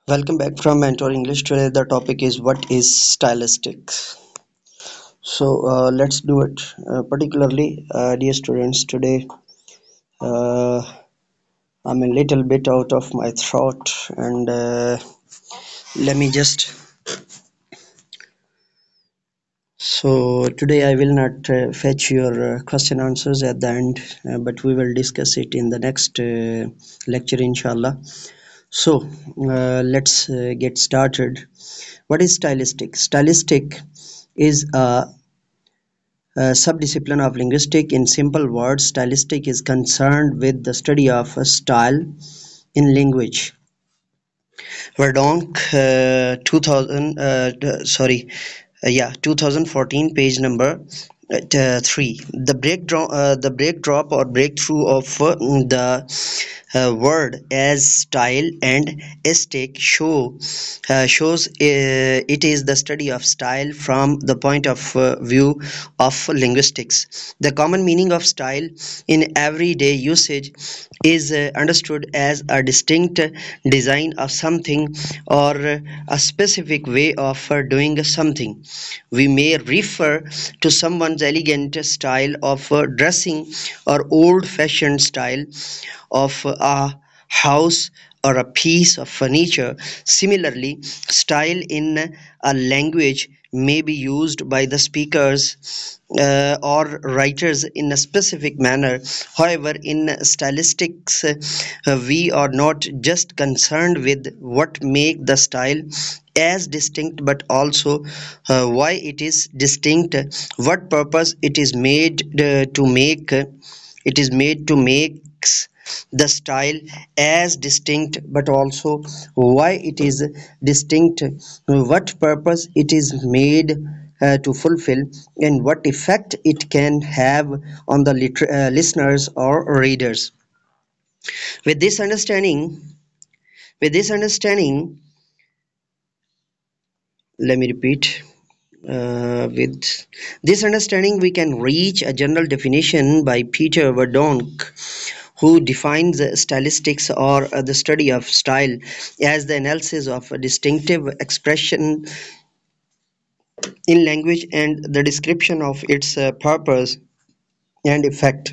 Welcome back from Mentor English. Today the topic is what is stylistic. Let's do it. Particularly, dear students, today uh, I'm a little bit out of my throat, and let me just. Today I will not fetch your question answers at the end, but we will discuss it in the next lecture, inshallah. Let's get started. What is stylistic? Stylistic is a subdiscipline of linguistics. In simple words, stylistic is concerned with the study of a style in language. Verdonk, 2014, page number 3. The breakdrop or breakthrough of the word as style and aesthetic shows it is the study of style from the point of view of linguistics. The common meaning of style in everyday usage is understood as a distinct design of something or a specific way of doing something. We may refer to someone's elegant style of dressing or old-fashioned style of a house or a piece of furniture. Similarly, style in a language may be used by the speakers or writers in a specific manner. However, in stylistics, we are not just concerned with what make the style as distinct, but also why it is distinct, what purpose it is made to make the style as distinct, but also why it is distinct, what purpose it is made to fulfill, and what effect it can have on the listeners or readers. With this understanding, with this understanding, let me repeat. With this understanding, we can reach a general definition by Peter Verdonk, who defines stylistics or the study of style as the analysis of a distinctive expression in language and the description of its purpose and effect.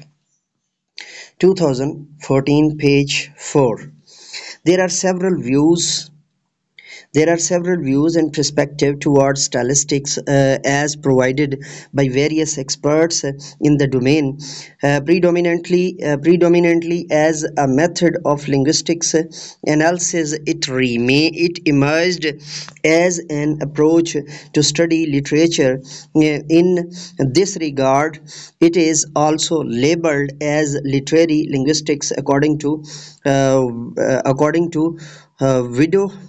2014, page 4. There are several views There are several views and perspectives towards stylistics as provided by various experts in the domain, predominantly as a method of linguistics analysis. It emerged as an approach to study literature. In this regard, it is also labeled as literary linguistics uh,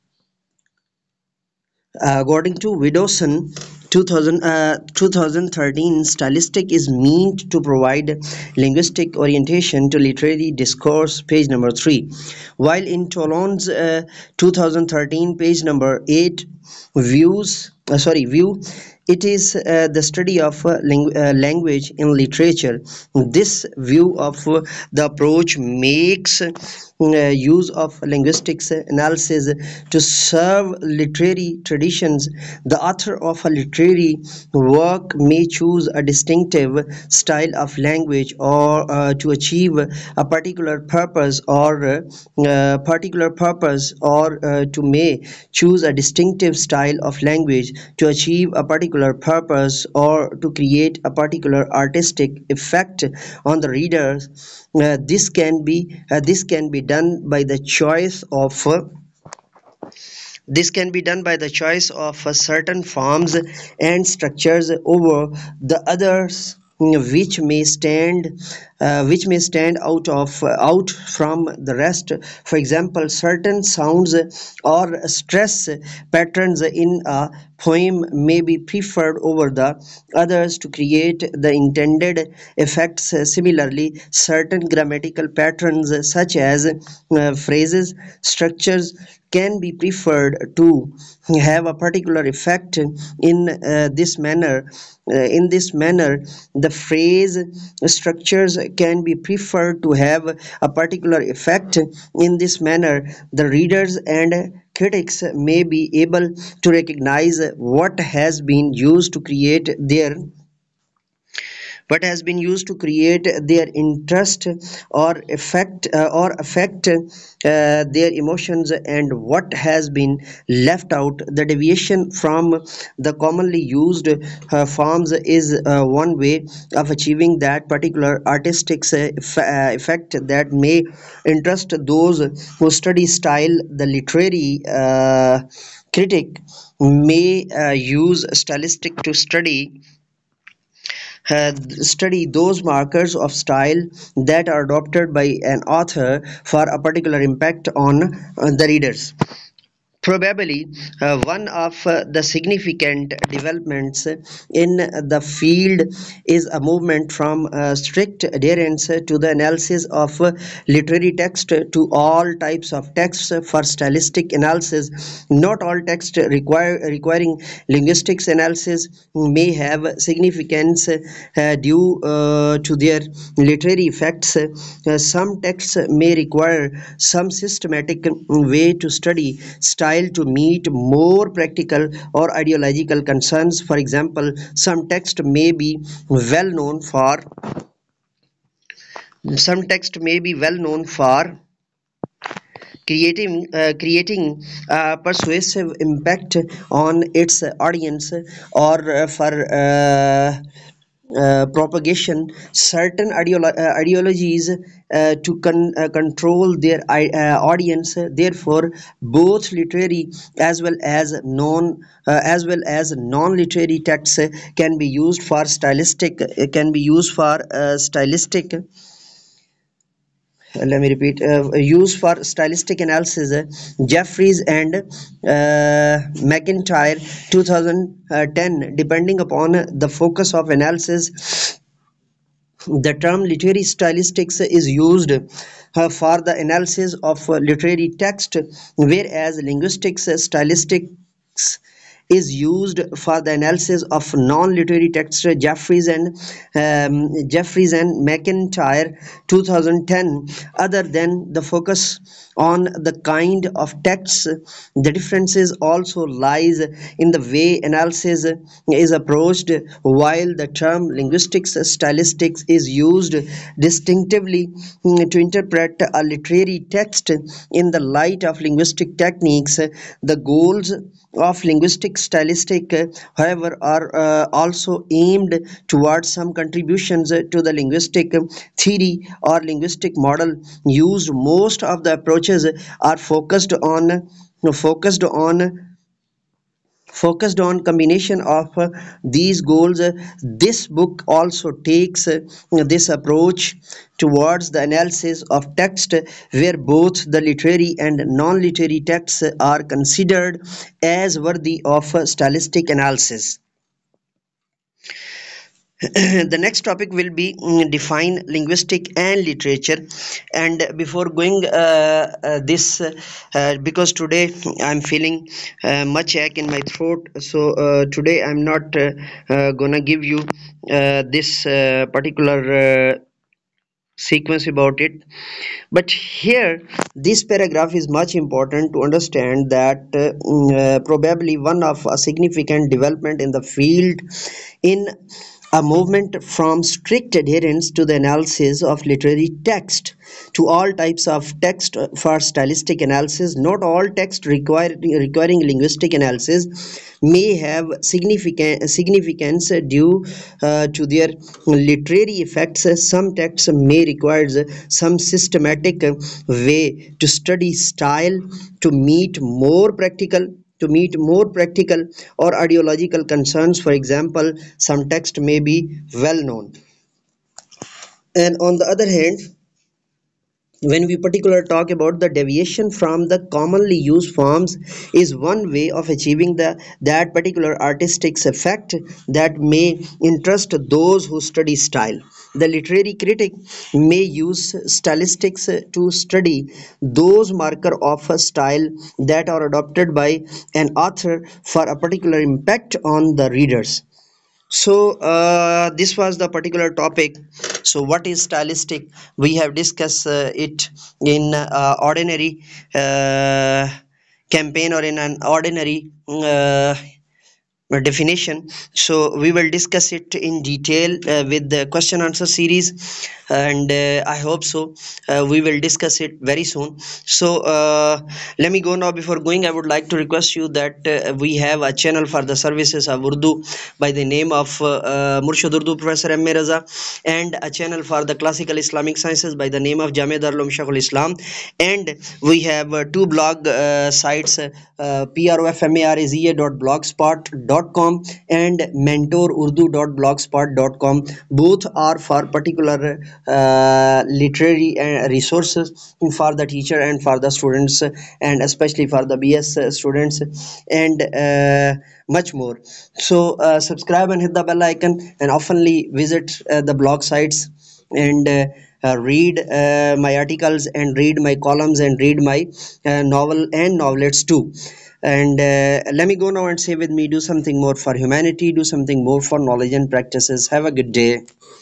according to Widdowson, 2013, stylistic is meant to provide linguistic orientation to literary discourse, page number 3. While in Toulon's 2013, page number 8, view, it is the study of language in literature. This view of the approach makes use of linguistics analysis to serve literary traditions. The author of a literary work may choose a distinctive style of language or to achieve a particular purpose, or to may choose a distinctive style of language to achieve a particular purpose or to create a particular artistic effect on the readers. This can be done by the choice of certain forms and structures over the others, which may stand out from the rest. For example, certain sounds or stress patterns in a poem may be preferred over the others to create the intended effects. Similarly, certain grammatical patterns such as phrases structures can be preferred to have a particular effect. In this manner, the phrase structures can be preferred to have a particular effect. In this manner, the readers and critics may be able to recognize what has been used to create their interest or affect their emotions, and what has been left out. The deviation from the commonly used forms is one way of achieving that particular artistic effect that may interest those who study style. The literary critic may use stylistic to study those markers of style that are adopted by an author for a particular impact on the readers. Probably one of the significant developments in the field is a movement from strict adherence to the analysis of literary text to all types of texts for stylistic analysis. Not all text requiring linguistics analysis may have significance due to their literary effects. Some texts may require some systematic way to study style to meet more practical or ideological concerns. For example, some text may be well known for creating persuasive impact on its audience, or for propagation certain ideologies to control their audience. Therefore, both literary as well as non-literary texts can be used for stylistic let me repeat use for stylistic analysis. Jeffries and McIntyre 2010. Depending upon the focus of analysis, the term literary stylistics is used for the analysis of literary text, whereas linguistics stylistics is used for the analysis of non-literary text. Jeffries and McIntyre 2010. Other than the focus on the kind of texts, the differences also lies in the way analysis is approached. While the term linguistics stylistics is used distinctively to interpret a literary text in the light of linguistic techniques, the goals of linguistic stylistic, however, are also aimed towards some contributions to the linguistic theory or linguistic model used. Most of the approaches are focused on combination of these goals. This book also takes this approach towards the analysis of text, where both the literary and non-literary texts are considered as worthy of stylistic analysis. The next topic will be define linguistic and literature. And before going this because today I'm feeling much ache in my throat, so today I'm not gonna give you this particular sequence about it. But here, this paragraph is much important to understand that probably one of a significant development in the field in a movement from strict adherence to the analysis of literary text to all types of text for stylistic analysis. Not all text requiring linguistic analysis may have significance due to their literary effects. Some texts may require some systematic way to study style to meet more practical or ideological concerns. For example, some text may be well known, and on the other hand, when we particular talk about the deviation from the commonly used forms is one way of achieving that particular artistic effect that may interest those who study style. The literary critic may use stylistics to study those marker of a style that are adopted by an author for a particular impact on the readers. So this was the particular topic. So what is stylistic? We have discussed it in ordinary uh, campaign or in an ordinary definition. So we will discuss it in detail with the question answer series, and I hope so we will discuss it very soon. So let me go now. Before going, I would like to request you that we have a channel for the services of Urdu by the name of Murshid Urdu Professor M. Raza, and a channel for the classical Islamic sciences by the name of Jamia Darul Uloom Shaykhul Islam. And we have two blog sites, profmarizea.blogspot.com and mentorurdu.blogspot.com. Both are for particular literary resources for the teacher and for the students, and especially for the BS students, and much more. So subscribe and hit the bell icon, and oftenly visit the blog sites, and read my articles, and read my columns, and read my novel and novelettes too. And let me go now and say with me: do something more for humanity, do something more for knowledge and practices. Have a good day.